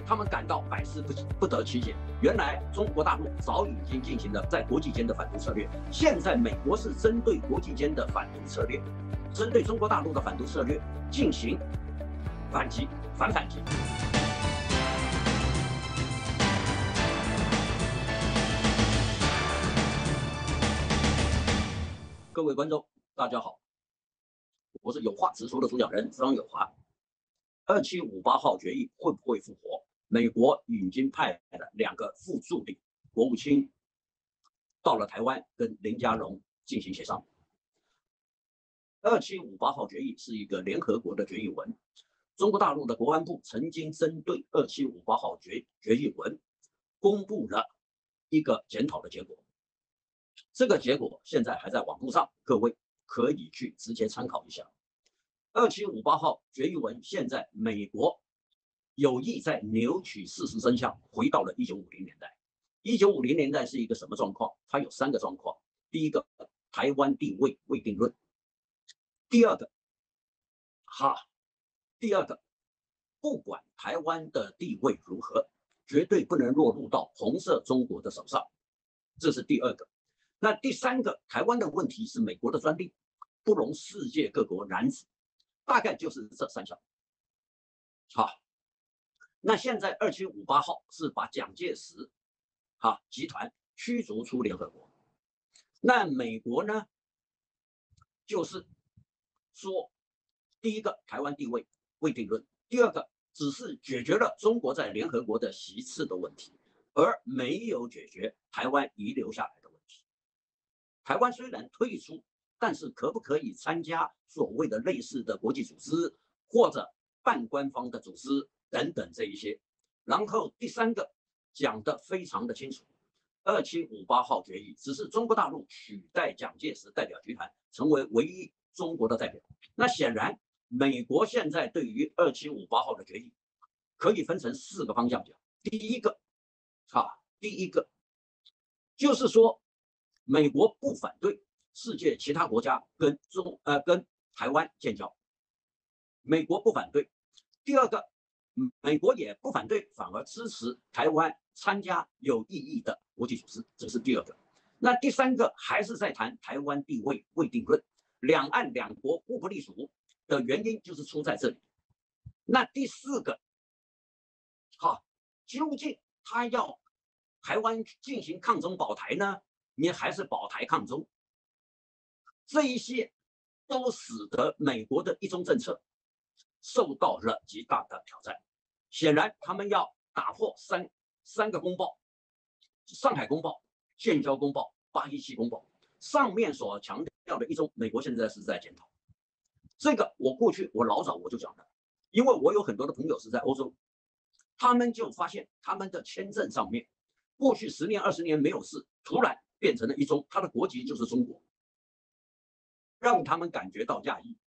他们感到百思不得其解。原来中国大陆早已经进行了在国际间的反毒策略，现在美国是针对国际间的反毒策略，针对中国大陆的反毒策略进行反击、反击。各位观众，大家好，我是有话直说的主讲人张友华。2758号决议会不会复活？美国已经派了2个副助理国务卿到了台湾，跟林佳龙进行协商。2758号决议是一个联合国的决议文，中国大陆的国安部曾经针对2758号决议文公布了一个检讨的结果。这个结果现在还在网络上，各位可以去直接参考一下。2758号决议文现在美国有意在扭曲事实真相，回到了1950年代。1950年代是一个什么状况？它有3个状况。第一个，台湾地位未定论；第二个，不管台湾的地位如何，绝对不能落入到红色中国的手上，这是第2个。那第3个，台湾的问题是美国的专利，不容世界各国染指，大概就是这3项。那现在2758号是把蒋介石集团驱逐出联合国。那美国呢，就是说，第一个，台湾地位未定论；第2个，只是解决了中国在联合国的席次的问题，而没有解决台湾遗留下来的问题。台湾虽然退出，但是可不可以参加所谓的类似的国际组织或者半官方的组织等等这一些。然后第3个讲得非常的清楚，2758号决议只是中国大陆取代蒋介石代表集团成为唯一中国的代表。那显然美国现在对于2758号的决议可以分成4个方向讲。第一个就是说，美国不反对世界其他国家跟台湾建交，美国不反对。第2个，美国也不反对，反而支持台湾参加有意义的国际组织，这是第2个。那第3个还是在谈台湾地位未定论，两岸两国互不隶属的原因就是出在这里。那第4个，究竟他要台湾进行抗中保台呢，你还是保台抗中？这一些都使得美国的一中政策受到了极大的挑战。显然他们要打破三个公报：上海公报、建交公报、817公报上面所强调的一中，美国现在是在检讨。这个我老早我就讲了，因为我有很多的朋友是在欧洲，他们就发现他们的签证上面过去10年20年没有事，突然变成了一中，他的国籍就是中国，让他们感觉到讶异，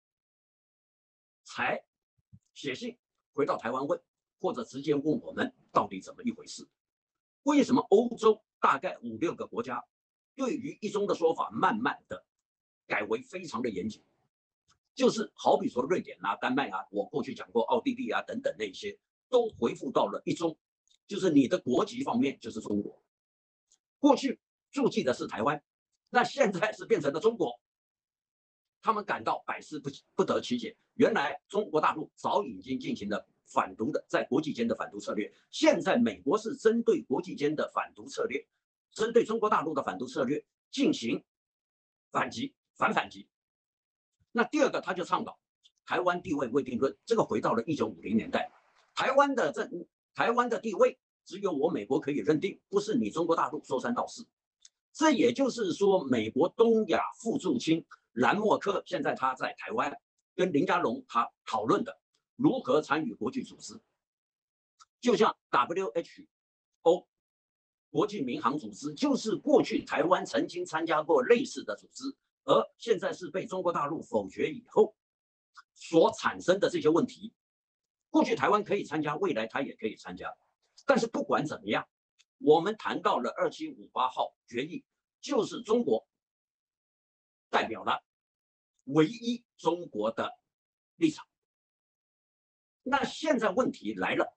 才写信回到台湾问，或者直接问我们到底怎么一回事？为什么欧洲大概5、6个国家对于一中的说法慢慢的改为非常的严谨？就是好比说瑞典丹麦我过去讲过奥地利等等那些，都回复到了一中，就是你的国籍方面就是中国。过去注记的是台湾，那现在是变成了中国。他们感到百思不得其解。原来中国大陆早已经进行了反毒的，在国际间的反毒策略，现在美国是针对国际间的反毒策略，针对中国大陆的反毒策略进行反击、反击。那第2个，他就倡导台湾地位未定论，这个回到了1950年代，台湾的地位只有我美国可以认定，不是你中国大陆说3道4。这也就是说，美国东亚副驻青兰默克现在他在台湾跟林佳龙他讨论的如何参与国际组织，就像 WHO 国际民航组织，就是过去台湾曾经参加过类似的组织，而现在是被中国大陆否决以后所产生的这些问题。过去台湾可以参加，未来他也可以参加。但是不管怎么样，我们谈到了2758号决议，就是中国代表了唯一中国的立场。那现在问题来了，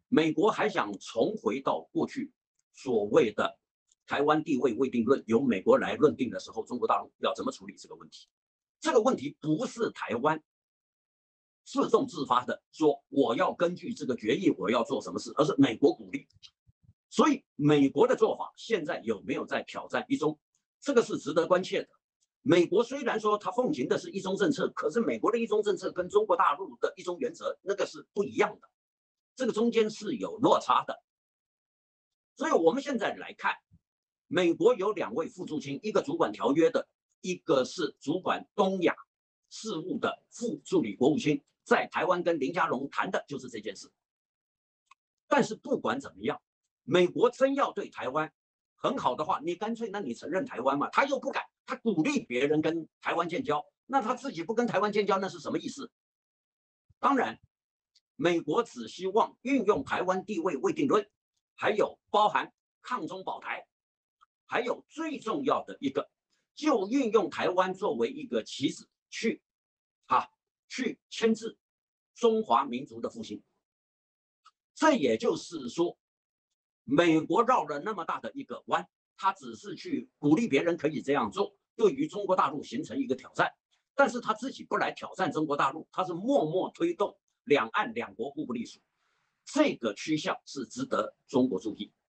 美国还想重回到过去所谓的台湾地位未定论，由美国来论定的时候，中国大陆要怎么处理这个问题？这个问题不是台湾自动自发的说我要根据这个决议我要做什么事，而是美国鼓励。所以美国的做法现在有没有在挑战一中，这个是值得关切的。美国虽然说它奉行的是一中政策，可是美国的一中政策跟中国大陆的一中原则那个是不一样的，这个中间是有落差的。所以我们现在来看，美国有2位副驻青，一个主管条约的，一个是主管东亚事务的副助理国务卿，在台湾跟林佳龙谈的就是这件事。但是不管怎么样，美国真要对台湾很好的话，你干脆那你承认台湾嘛，他又不敢，他鼓励别人跟台湾建交，那他自己不跟台湾建交，那是什么意思？当然，美国只希望运用台湾地位未定论，还有包含抗中保台，还有最重要的一个，就运用台湾作为一个棋子去牵制中华民族的复兴。这也就是说，美国绕了那么大的一个弯，他只是去鼓励别人可以这样做，对于中国大陆形成一个挑战，但是他自己不来挑战中国大陆，他是默默推动两岸两国互不隶属，这个趋向是值得中国注意。